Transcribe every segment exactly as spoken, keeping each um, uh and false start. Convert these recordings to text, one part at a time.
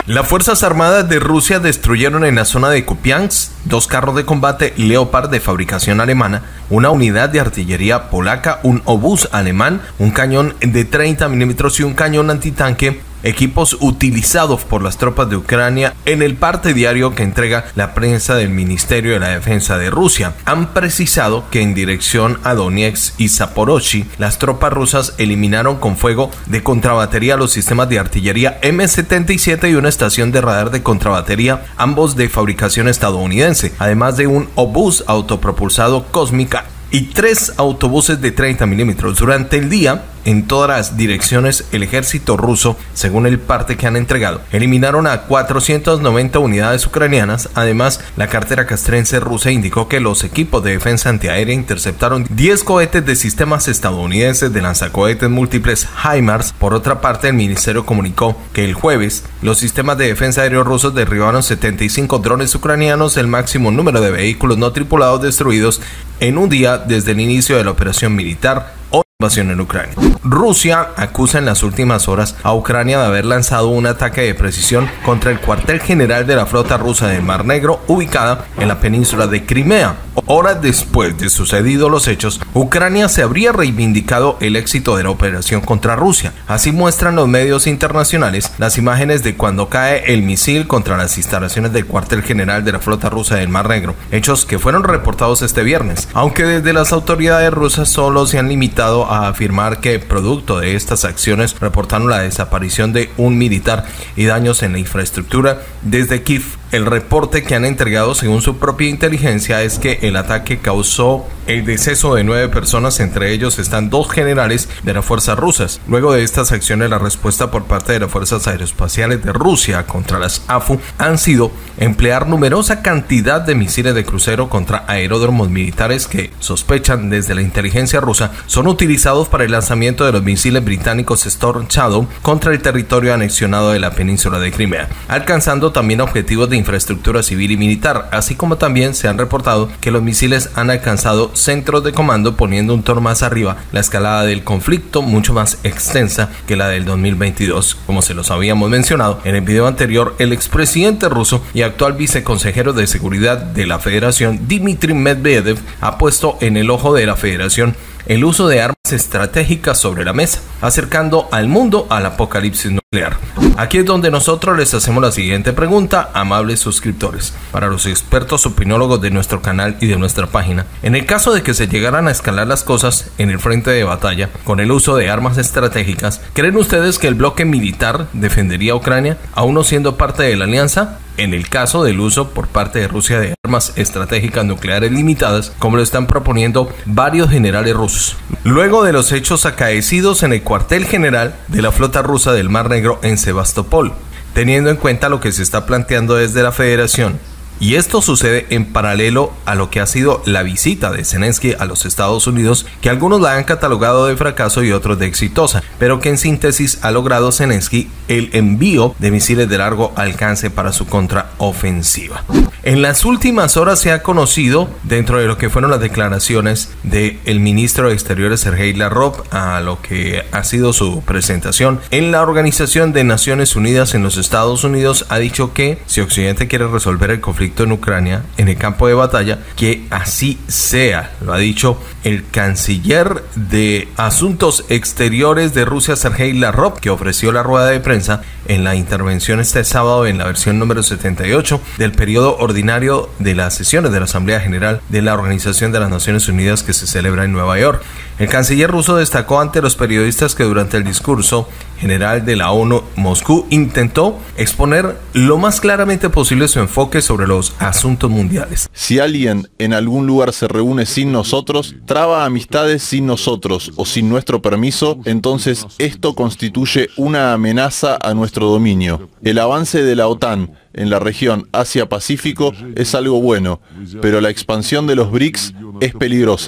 Las Fuerzas Armadas de Rusia destruyeron en la zona de Kupiansk dos carros de combate Leopard de fabricación alemana, una unidad de artillería polaca, un obús alemán, un cañón de treinta milímetros y un cañón antitanque, equipos utilizados por las tropas de Ucrania. En el parte diario que entrega la prensa del Ministerio de la Defensa de Rusia, han precisado que en dirección a Donetsk y Zaporozhye, las tropas rusas eliminaron con fuego de contrabatería los sistemas de artillería eme setenta y siete y una estación de radar de contrabatería, ambos de fabricación estadounidense, además de un obús autopropulsado Cósmica y tres autobuses de treinta milímetros. Durante el día, en todas las direcciones, el ejército ruso, según el parte que han entregado, eliminaron a cuatrocientas noventa unidades ucranianas. Además, la cartera castrense rusa indicó que los equipos de defensa antiaérea interceptaron diez cohetes de sistemas estadounidenses de lanzacohetes múltiples HIMARS. Por otra parte, el ministerio comunicó que el jueves los sistemas de defensa aéreos rusos derribaron setenta y cinco drones ucranianos, el máximo número de vehículos no tripulados destruidos en un día desde el inicio de la operación militar o invasión en Ucrania. Rusia acusa en las últimas horas a Ucrania de haber lanzado un ataque de precisión contra el cuartel general de la flota rusa del Mar Negro, ubicada en la península de Crimea. Horas después de sucedidos los hechos, Ucrania se habría reivindicado el éxito de la operación contra Rusia. Así muestran los medios internacionales las imágenes de cuando cae el misil contra las instalaciones del cuartel general de la flota rusa del Mar Negro, hechos que fueron reportados este viernes, aunque desde las autoridades rusas solo se han limitado a afirmar que producto de estas acciones reportaron la desaparición de un militar y daños en la infraestructura. Desde Kiev, el reporte que han entregado según su propia inteligencia es que el ataque causó el deceso de nueve personas, entre ellos están dos generales de las fuerzas rusas. Luego de estas acciones, la respuesta por parte de las fuerzas aeroespaciales de Rusia contra las A F U han sido emplear numerosa cantidad de misiles de crucero contra aeródromos militares que sospechan desde la inteligencia rusa son utilizados para el lanzamiento de los misiles británicos Storm Shadow contra el territorio anexionado de la península de Crimea, alcanzando también objetivos de infraestructura civil y militar, así como también se han reportado que los misiles han alcanzado centros de comando, poniendo un tono más arriba la escalada del conflicto, mucho más extensa que la del dos mil veintidós. Como se los habíamos mencionado en el video anterior, el expresidente ruso y actual viceconsejero de seguridad de la Federación, Dmitry Medvedev, ha puesto en el ojo de la Federación el uso de armas estratégicas sobre la mesa, acercando al mundo al apocalipsis nuclear. Aquí es donde nosotros les hacemos la siguiente pregunta, amables suscriptores, para los expertos opinólogos de nuestro canal y de nuestra página. En el caso de que se llegaran a escalar las cosas en el frente de batalla con el uso de armas estratégicas, ¿creen ustedes que el bloque militar defendería a Ucrania, aún no siendo parte de la alianza? En el caso del uso por parte de Rusia de armas estratégicas nucleares limitadas, como lo están proponiendo varios generales rusos. Luego de los hechos acaecidos en el cuartel general de la flota rusa del Mar Negro en Sebastopol, teniendo en cuenta lo que se está planteando desde la Federación, y esto sucede en paralelo a lo que ha sido la visita de Zelensky a los Estados Unidos, que algunos la han catalogado de fracaso y otros de exitosa, pero que en síntesis ha logrado Zelensky el envío de misiles de largo alcance para su contraofensiva. En las últimas horas se ha conocido, dentro de lo que fueron las declaraciones del ministro de Exteriores Sergei Lavrov, a lo que ha sido su presentación en la Organización de Naciones Unidas en los Estados Unidos, ha dicho que si Occidente quiere resolver el conflicto en Ucrania, en el campo de batalla, que así sea. Lo ha dicho el canciller de Asuntos Exteriores de Rusia, Sergei Lavrov, que ofreció la rueda de prensa en la intervención este sábado en la versión número setenta y ocho del periodo ordinario de las sesiones de la Asamblea General de la Organización de las Naciones Unidas que se celebra en Nueva York. El canciller ruso destacó ante los periodistas que durante el discurso general de la ONU, Moscú intentó exponer lo más claramente posible su enfoque sobre los asuntos mundiales. Si alguien en algún lugar se reúne sin nosotros, traba amistades sin nosotros o sin nuestro permiso, entonces esto constituye una amenaza a nuestro dominio. El avance de la OTAN en la región Asia-Pacífico es algo bueno, pero la expansión de los B R I C S es peligrosa.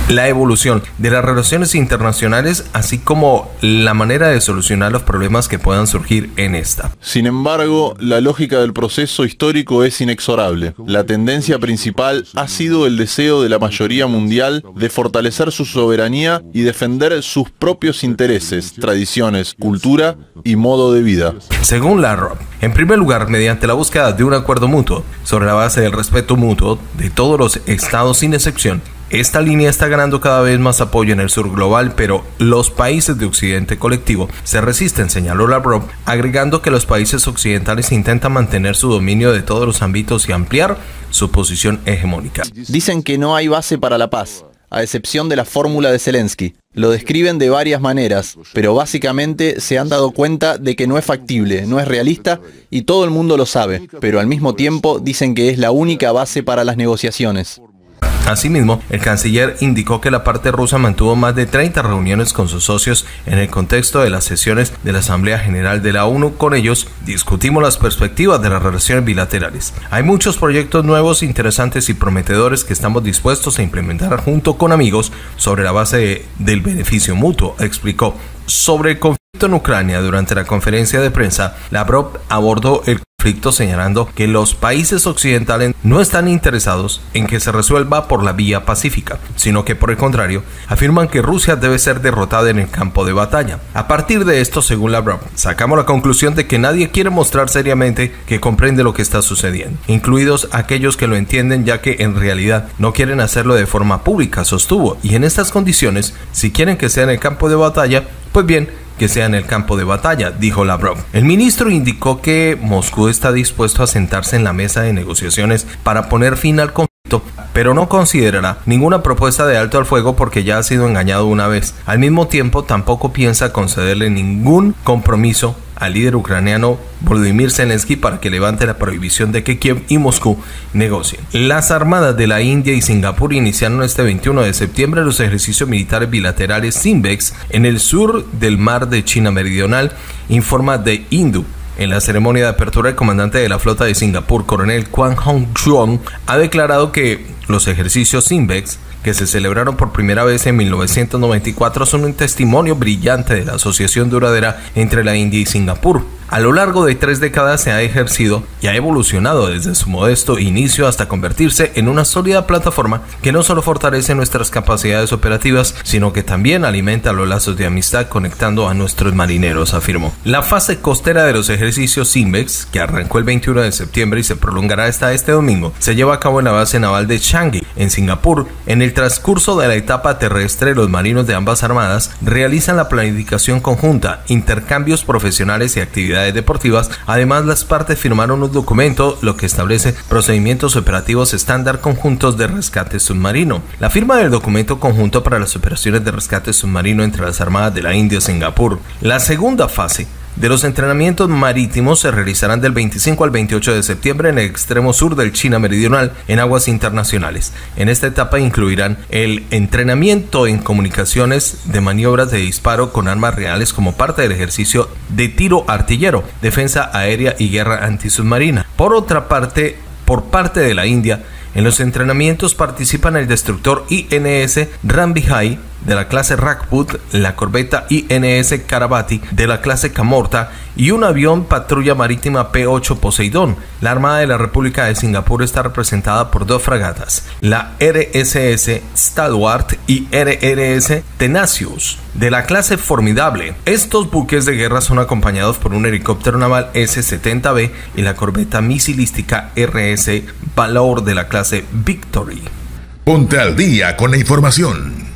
la evolución de las relaciones internacionales, así como la manera de solucionar los problemas que puedan surgir en esta. Sin embargo, la lógica del proceso histórico es inexorable. La tendencia principal ha sido el deseo de la mayoría mundial de fortalecer su soberanía y defender sus propios intereses, tradiciones, cultura y modo de vida. Según Lavrov, en primer lugar, mediante la búsqueda de un acuerdo mutuo sobre la base del respeto mutuo de todos los estados sin excepción, esta línea está ganando cada vez más apoyo en el sur global, pero los países de Occidente colectivo se resisten, señaló Lavrov, agregando que los países occidentales intentan mantener su dominio de todos los ámbitos y ampliar su posición hegemónica. Dicen que no hay base para la paz, a excepción de la fórmula de Zelensky. Lo describen de varias maneras, pero básicamente se han dado cuenta de que no es factible, no es realista y todo el mundo lo sabe, pero al mismo tiempo dicen que es la única base para las negociaciones. Asimismo, el canciller indicó que la parte rusa mantuvo más de treinta reuniones con sus socios en el contexto de las sesiones de la Asamblea General de la ONU. Con ellos discutimos las perspectivas de las relaciones bilaterales. Hay muchos proyectos nuevos, interesantes y prometedores que estamos dispuestos a implementar junto con amigos sobre la base de, del beneficio mutuo, explicó. Sobre el conflicto en Ucrania, durante la conferencia de prensa, Lavrov abordó el conflicto señalando que los países occidentales no están interesados en que se resuelva por la vía pacífica, sino que por el contrario, afirman que Rusia debe ser derrotada en el campo de batalla. A partir de esto, según Lavrov, sacamos la conclusión de que nadie quiere mostrar seriamente que comprende lo que está sucediendo, incluidos aquellos que lo entienden, ya que en realidad no quieren hacerlo de forma pública, sostuvo, y en estas condiciones, si quieren que sea en el campo de batalla, pues bien, que sea en el campo de batalla, dijo Lavrov. El ministro indicó que Moscú está dispuesto a sentarse en la mesa de negociaciones para poner fin al conflicto, pero no considerará ninguna propuesta de alto al fuego porque ya ha sido engañado una vez. Al mismo tiempo, tampoco piensa concederle ningún compromiso al líder ucraniano Volodymyr Zelensky para que levante la prohibición de que Kiev y Moscú negocien. Las armadas de la India y Singapur iniciaron este veintiuno de septiembre los ejercicios militares bilaterales SIMBEX en el sur del mar de China Meridional, informa The Hindu. En la ceremonia de apertura, el comandante de la flota de Singapur, coronel Kwang Hong Chuong, ha declarado que los ejercicios SIMBEX, que se celebraron por primera vez en mil novecientos noventa y cuatro, son un testimonio brillante de la asociación duradera entre la India y Singapur. A lo largo de tres décadas se ha ejercido y ha evolucionado desde su modesto inicio hasta convertirse en una sólida plataforma que no solo fortalece nuestras capacidades operativas, sino que también alimenta los lazos de amistad conectando a nuestros marineros, afirmó. La fase costera de los ejercicios SIMBEX, que arrancó el veintiuno de septiembre y se prolongará hasta este domingo, se lleva a cabo en la base naval de Changi, en Singapur. En el transcurso de la etapa terrestre, los marinos de ambas armadas realizan la planificación conjunta, intercambios profesionales y actividades deportivas. Además, las partes firmaron un documento lo que establece procedimientos operativos estándar conjuntos de rescate submarino. La firma del documento conjunto para las operaciones de rescate submarino entre las armadas de la India y Singapur. La segunda fase de los entrenamientos marítimos se realizarán del veinticinco al veintiocho de septiembre en el extremo sur del China Meridional, en aguas internacionales. En esta etapa incluirán el entrenamiento en comunicaciones de maniobras de disparo con armas reales como parte del ejercicio de tiro artillero, defensa aérea y guerra antisubmarina. Por otra parte, por parte de la India, en los entrenamientos participan el destructor I N S Ranbijai de la clase Rajput, la corbeta I N S Karabati de la clase Kamorta y un avión patrulla marítima P ocho Poseidón. La Armada de la República de Singapur está representada por dos fragatas, la R S S Stalwart y R R S Tenacious de la clase Formidable. Estos buques de guerra son acompañados por un helicóptero naval S setenta B y la corbeta misilística R S Valor de la clase Victory. Ponte al día con la información.